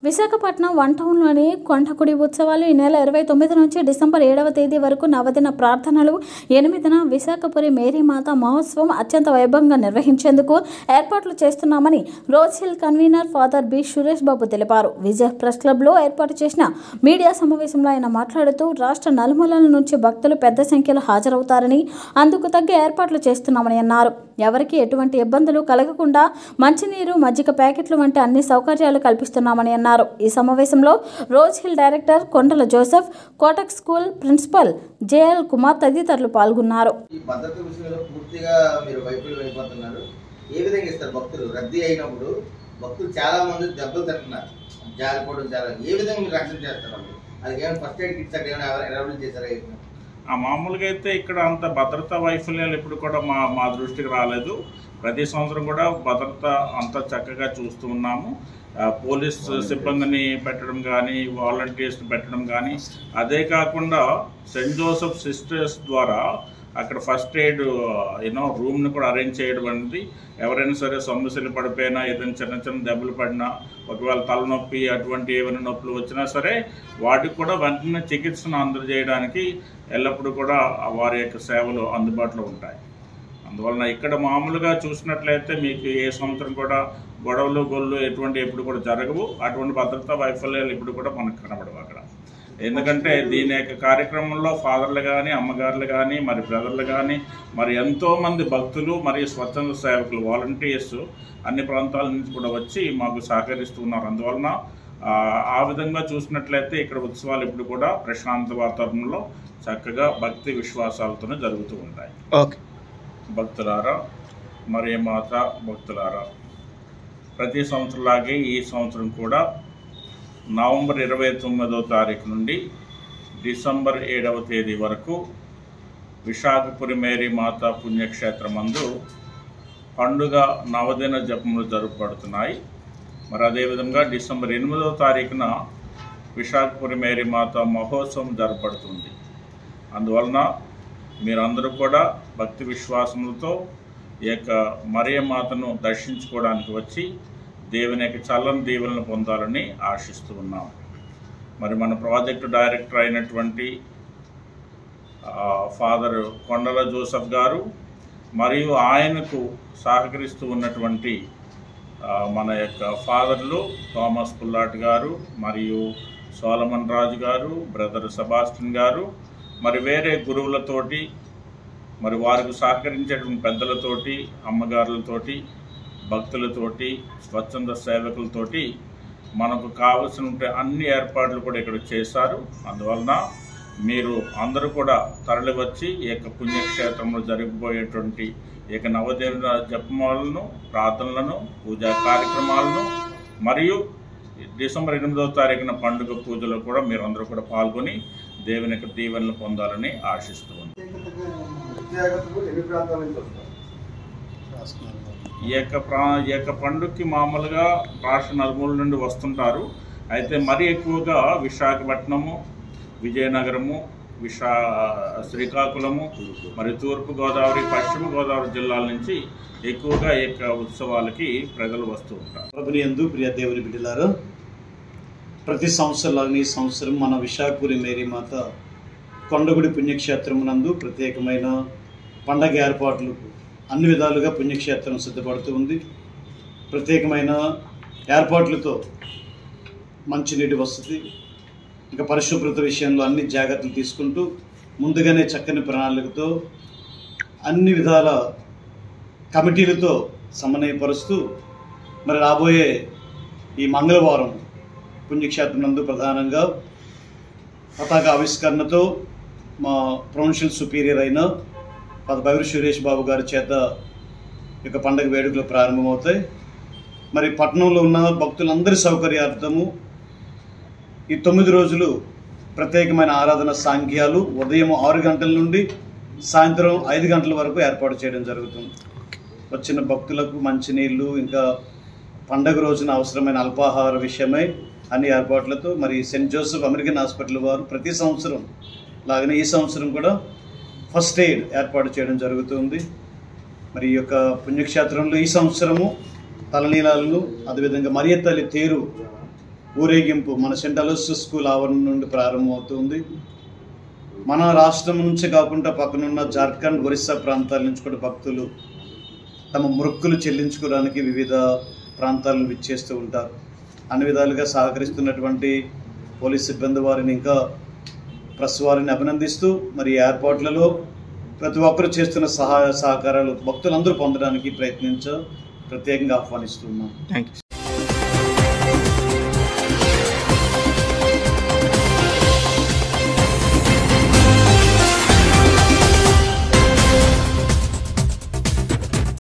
Visakhapatnam one టౌన్లోని కొండకుడి ఉత్సవాలు ఈ నెల 29 నుంచి డిసెంబర్ 7వ తేదీ వరకు నవదిన ప్రార్థనలు 8న విశాఖపురి మేరీమాత మహోత్సవం అత్యంత వైభవంగా నిర్వహించేందుకు ఏర్పాట్లు చేస్తున్నామని Rose Hill convener father B Suresh Babu తెలిపారు. విజయ్ ప్రెస్ క్లబ్లో ఏర్పాటు చేసిన మీడియా సమావేశంలో ఆయన మాట్లాడుతూ రాష్ట్ర నలుమూలల నుంచి భక్తులు పెద్ద సంఖ్యలో హాజరవుతారని అందుకు తగ్గ ఏర్పాట్లు చేస్తున్నామని అన్నారు. ఎవరికి ఎటువంటి ఇబ్బందులు కలగకుండా మంచినీరు, మజ్జిగ ప్యాకెట్లు వంటి అన్ని సౌకర్యాలు కల్పిస్తున్నామని అన్నారు. ఈ సమావేశంలో Rose Hill director Kondala Joseph, Kotak school principal JL Kumar తదితరులు పాల్గొన్నారు. ఈ భద్రత విషయంలో పూర్తిగా మీరు వైఫల్యం అయిపోతున్నారు. ఏ విధంగా ఇస్తారు? భక్తులు రద్దీ అయినప్పుడు భక్తులు చాలా మంది దెబ్బలు తింటున్నారు, జారిపోవడం చాలా. ఏ విధంగా మీరు రక్షణ చేస్తారు? అది ఏమైనా ఫస్ట్ ఎయిడ్ కిట్స్ అక్కడ ఏమైనా అవైలబుల్ చేశారా? మామూలుగా అయితే ఇక్కడ అంత భద్రతా వైఫల్యాలు ఇప్పుడు కూడా మా దృష్టికి రాలేదు. ప్రతి సంవత్సరం కూడా భద్రత అంతా చక్కగా చూస్తూ ఉన్నాము. పోలీస్ సిబ్బందిని పెట్టడం కానీ, వాలంటీర్స్ని పెట్టడం కానీ, అదే కాకుండా సెయింట్ జోసెఫ్ సిస్టర్స్ ద్వారా అక్కడ ఫస్ట్ ఎయిడ్ రూమ్ని కూడా అరేంజ్ చేయడం అనేది, ఎవరైనా సరే సమస్యలు పడిపోయినా, ఏదైనా చిన్న చిన్న దెబ్బలు పడినా, ఒకవేళ తలనొప్పి అటువంటి ఏమైనా నొప్పులు వచ్చినా సరే వాటికి కూడా వెంటనే చికిత్సను అందజేయడానికి ఎల్లప్పుడూ కూడా వారి యొక్క సేవలు అందుబాటులో ఉంటాయి. అందువలన ఇక్కడ మామూలుగా చూసినట్లయితే మీకు ఏ సంవత్సరం కూడా గొడవలు గొల్లు ఎప్పుడు కూడా జరగవు. అటువంటి భద్రతా వైఫల్యాలు ఇప్పుడు కూడా మనకు కనబడవు అక్కడ. ఎందుకంటే దీని యొక్క కార్యక్రమంలో ఫాదర్లు కానీ, అమ్మగారులు కానీ, మరి బ్రదర్లు కానీ, మరి ఎంతోమంది భక్తులు మరియు స్వచ్ఛంద సేవకులు, వాలంటీర్స్ అన్ని ప్రాంతాల నుంచి కూడా వచ్చి మాకు సహకరిస్తున్నారు. అందువలన ఆ విధంగా చూసినట్లయితే ఇక్కడ ఉత్సవాలు ఇప్పుడు కూడా ప్రశాంత వాతావరణంలో చక్కగా భక్తి విశ్వాసాలతోనే జరుగుతూ ఉంటాయి. ఓకే భక్తులారా, మరియమాత భక్తులారా, ప్రతి సంవత్సరంలాగే ఈ సంవత్సరం కూడా నవంబర్ 29వ తారీఖు నుండి డిసెంబర్ 7వ తేదీ వరకు విశాఖపురి మేరీమాత పుణ్యక్షేత్రమందు పండుగ నవదిన జపములు జరుపబడుతున్నాయి. మరి అదేవిధంగా డిసెంబర్ 8వ తారీఖున విశాఖపురి మేరీమాత మహోత్సవం జరపబడుతుంది. అందువలన మీరందరూ కూడా భక్తి విశ్వాసములతో ఈ యొక్క మరియమాతను దర్శించుకోవడానికి వచ్చి దేవుని యొక్క చల్లని దీవెనలను పొందాలని ఆశిస్తూ ఉన్నాం. మరి మన ప్రాజెక్టు డైరెక్టర్ అయినటువంటి ఫాదర్ కొండల జోసెఫ్ గారు మరియు ఆయనకు సహకరిస్తూ ఉన్నటువంటి మన యొక్క ఫాదర్లు థామస్ పుల్లాట్ గారు మరియు సోలమన్ రాజు గారు, బ్రదర్ సెబాస్టిన్ గారు, మరి వేరే గురువులతోటి, మరి వారికి సహకరించేటువంటి పెద్దలతోటి, అమ్మగారులతోటి, భక్తులతోటి, స్వచ్ఛంద సేవకులతోటి మనకు కావలసిన అన్ని ఏర్పాట్లు కూడా ఇక్కడ చేశారు. అందువలన మీరు అందరూ కూడా తరలి వచ్చి ఈ యొక్క పుణ్యక్షేత్రంలో జరిగిపోయేటువంటి ఈ యొక్క నవదిన జపమాలను, ప్రార్థనలను, పూజా కార్యక్రమాలను మరియు డిసెంబర్ 8వ తారీఖున పండుగ పూజలో కూడా మీరు అందరూ కూడా పాల్గొని దేవుని యొక్క దీవెనలు పొందాలని ఆశిస్తూ ఉన్నాం. ఈ యొక్క పండుగకి మామూలుగా రాష్ట్ర నలుమూల నుండి వస్తుంటారు. అయితే మరీ ఎక్కువగా విశాఖపట్నము, విజయనగరము, శ్రీకాకుళము, మరి తూర్పుగోదావరి, పశ్చిమ గోదావరి జిల్లాల నుంచి ఎక్కువగా ఈ యొక్క ఉత్సవాలకి ప్రజలు వస్తూ ఉంటారు. ప్రభునందు ప్రియ దేవుని బిడ్డలారా, ప్రతి సంవత్సరంలాగా ఈ సంవత్సరం మన విశాఖపురి మేరీమాత కొండగుడి పుణ్యక్షేత్రమునందు ప్రత్యేకమైన పండగ ఏర్పాట్లు అన్ని విధాలుగా పుణ్యక్షేత్రం సిద్ధపడుతూ ఉంది. ప్రత్యేకమైన ఏర్పాట్లతో మంచినీటి వసతి, ఇంకా పరిశుభ్రత విషయంలో అన్ని జాగ్రత్తలు తీసుకుంటూ ముందుగానే చక్కని ప్రణాళికతో అన్ని విధాల కమిటీలతో సమన్వయపరుస్తూ మరి రాబోయే ఈ మంగళవారం పుణ్యక్షేత్రం నందు ప్రధానంగా పతాక ఆవిష్కరణతో మా ప్రొవిన్షియల్ సుపీరియర్ అయిన ఫాదర్ సురేష్ బాబు గారి చేత యొక్క పండుగ వేడుకలు ప్రారంభమవుతాయి. మరి పట్టణంలో ఉన్న భక్తులందరి సౌకర్యార్థము ఈ 9 రోజులు ప్రత్యేకమైన ఆరాధన సాంఘ్యాలు ఉదయం 6 గంటల నుండి సాయంత్రం 5 గంటల వరకు ఏర్పాటు చేయడం జరుగుతుంది. వచ్చిన భక్తులకు మంచినీళ్ళు, ఇంకా పండగ రోజున అవసరమైన అల్పాహార విషయమై అన్ని ఏర్పాట్లతో మరి సెయింట్ జోసెఫ్ అమెరికన్ హాస్పిటల్ వారు ప్రతి సంవత్సరం లాగానే ఈ సంవత్సరం కూడా ఫస్ట్ ఎయిడ్ ఏర్పాటు చేయడం జరుగుతుంది. మరి ఈ యొక్క పుణ్యక్షేత్రంలో ఈ సంవత్సరము తలనీలాలను, అదేవిధంగా మరియ తల్లి తేరు ఊరేగింపు మన సెంట్ అలోసియస్ స్కూల్ ఆవరణ నుండి ప్రారంభమవుతుంది. మన రాష్ట్రం నుంచి కాకుండా పక్కనున్న జార్ఖండ్, ఒరిస్సా ప్రాంతాల నుంచి కూడా భక్తులు తమ మొక్కులు చెల్లించుకోవడానికి వివిధ ప్రాంతాలను విచ్చేస్తూ ఉంటారు. అన్ని విధాలుగా సహకరిస్తున్నటువంటి పోలీస్ సిబ్బంది వారిని, ఇంకా ప్రెస్ వారిని అభినందిస్తూ మరి ఏర్పాట్లలో ప్రతి ఒక్కరు చేస్తున్న సహాయ సహకారాలు భక్తులందరూ పొందడానికి ప్రత్యేకంగా ఆహ్వానిస్తున్నాం. Thank you.